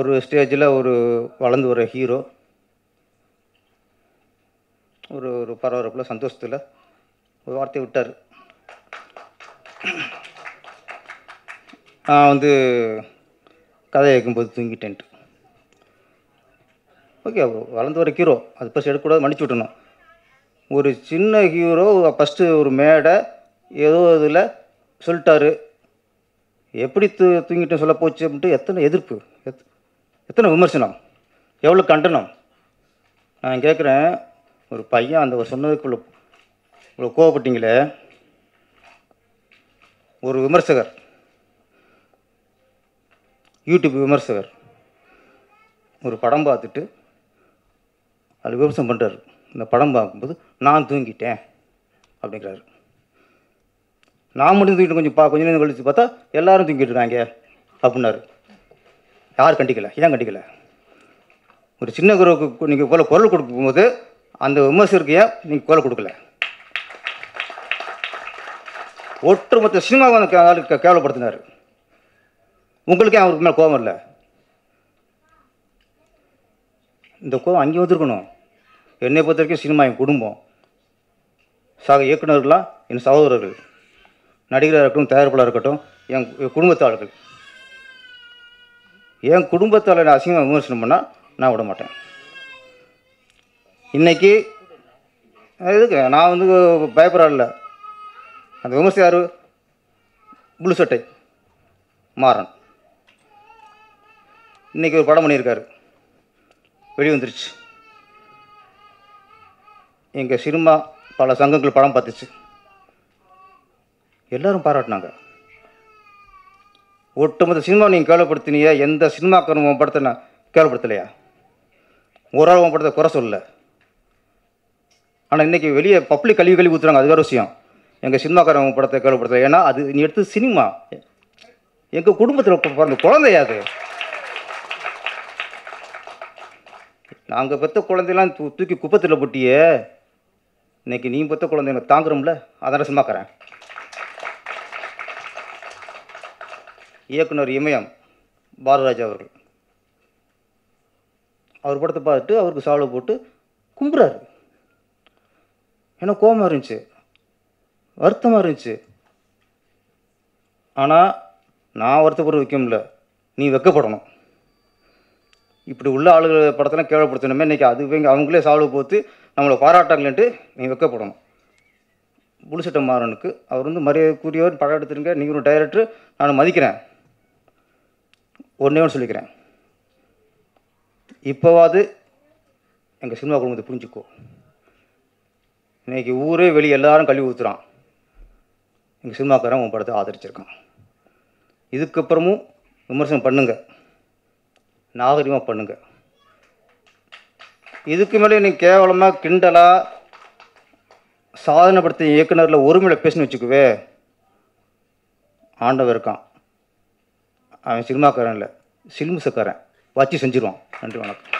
ஒரு ஸ்டேஜில் ஒரு வளர்ந்து வர ஹீரோ ஒரு ஒரு பரபரப்பில் சந்தோஷத்தில் ஒரு வார்த்தையை விட்டார். நான் வந்து கதை கேட்கும்போது தூங்கிட்டேன்ட்டு. ஓகே, வளர்ந்து வர ஹீரோ அது ஃபஸ்ட் எடுக்கக்கூடாது, மன்னிச்சு விட்டணும். ஒரு சின்ன ஹீரோ ஃபஸ்ட்டு ஒரு மேடை ஏதோ இதில் சொல்லிட்டாரு, எப்படி தூங்கிட்டேன்னு சொல்ல போச்சு அப்படின்ட்டு எத்தனை எதிர்ப்பு, எத்தனை விமர்சனம், எவ்வளோ கண்டனம். நான் கேட்குறேன், ஒரு பையன் அந்த சொன்னதுக்குள்ள இவ்வளோ கோவப்பட்டீங்களே. ஒரு விமர்சகர், யூடியூப் விமர்சகர் ஒரு படம் பார்த்துட்டு அது விமர்சனம் பண்ணுறாரு. இந்த படம் பார்க்கும்போது நான் தூங்கிட்டேன் அப்படிங்கிறாரு. நான் மட்டும் தூங்கிட்டு கொஞ்சம் நேரம் கழித்து பார்த்தா எல்லோரும் தூங்கிட்டு இருக்காங்க அப்படின்னாரு. யார் கண்டிக்கலை? ஏன் கண்டிக்கலை? ஒரு சின்ன குரலுக்கு நீங்கள் குரல் கொடுக்கும்போது அந்த விமர்சகருக்கு ஏன் நீங்கள் குரல் கொடுக்கல? ஒட்டுமொத்த சினிமாவை அந்த கேவலப்படுத்தினார். உங்களுக்கே அவருக்கு மேலே கோபம் இல்லை? இந்த கோபம் அங்கே வந்துருக்கணும். என்னை பொறுத்த வரைக்கும் சினிமா என் குடும்பம். இயக்குநர்களாக என் சகோதரர்கள், நடிகராக இருக்கட்டும், தயாரிப்பாளராக இருக்கட்டும், என் குடும்பத்தாளர்கள். என் குடும்பத்தால் நான் அசிங்கமாக விமர்சனம் பண்ணால் நான் விட மாட்டேன். இன்றைக்கி இதுக்கு நான் வந்து பயப்படால. அந்த விமர்சனம் யார்? புளு சட்டை மாறன். இன்றைக்கி ஒரு படம் பண்ணியிருக்காரு, வெளி வந்துருச்சு. எங்கள் சினிமா பல சங்கங்கள் படம் பார்த்துச்சு, எல்லோரும் பாராட்டினாங்க. ஒட்டுமொத்த சினிமா நீங்கள் கேவலப்படுத்தினியா? எந்த சினிமாக்காரன் உன் படத்தை நான் கேவலப்படுத்தலையா? ஒரு ஆள் உன் படத்தை குறை சொல்லலை. ஆனால் இன்றைக்கி வெளியே பப்ளிக் கல்வி ஊற்றுறாங்க, அது வேறு விஷயம். எங்கள் சினிமாக்காரன் உன் படத்தை கேவலப்படுத்தலை. ஏன்னா அது நீ எடுத்து சினிமா. எங்கள் குடும்பத்தில் பிறந்த குழந்தையாது. நாங்கள் பெற்ற குழந்தையெல்லாம் தூக்கி குப்பத்தில் போட்டியே. இன்றைக்கி நீ பெற்ற குழந்தைங்க தாங்குறோம்ல, அதான் சினிமாக்காரன். இயக்குனர் இமயம் பாரதிராஜா அவர்கள் அவர் படத்தை பார்த்துட்டு அவருக்கு சால்வை போட்டு கும்புறாரு. ஏன்னா கோபமாக இருந்துச்சு, வருத்தமாக இருந்துச்சு. ஆனால் நான் வருத்தப்படுற வைக்கும்ல, நீ வெக்கப்படணும். இப்படி உள்ள ஆளுகள் படத்தெல்லாம் கேவலப்படுத்தணுமே. இன்றைக்கி அது அவங்களே சால்வை போட்டு நம்மளை பாராட்டாங்களேன்ட்டு நீ வெக்கப்படணும். புளுசட்டை மாறனுக்கு அவர் வந்து மரியாதைக்குரியவர், படம் எடுத்துருங்க, நீங்கள் ஒரு டைரக்டர், நான் மதிக்கிறேன். ஒன்றே ஒன்று சொல்லிக்கிறேன், இப்போவாது எங்கள் சினிமா குடும்பத்தை புரிஞ்சுக்கோ. இன்றைக்கி ஊரே வெளியே எல்லாரும் கல்வி ஊற்றுறான், எங்கள் சினிமாக்காரன் உன் படத்தை ஆதரிச்சிருக்கான். இதுக்கப்புறமும் விமர்சனம் பண்ணுங்கள், நாகரிகமாக பண்ணுங்கள். இதுக்கு மேலே நீ கேவலமாக கிண்டலாக சாதனைப்படுத்த இயக்குனரில் ஒருமையில் பேசுன்னு வச்சுக்குவே, ஆண்டவன் இருக்கான், அவன் சினிமாக்காரன் இல்லை, சில்மிசக்காரன், வச்சு செஞ்சிருவான். நன்றி, வணக்கம்.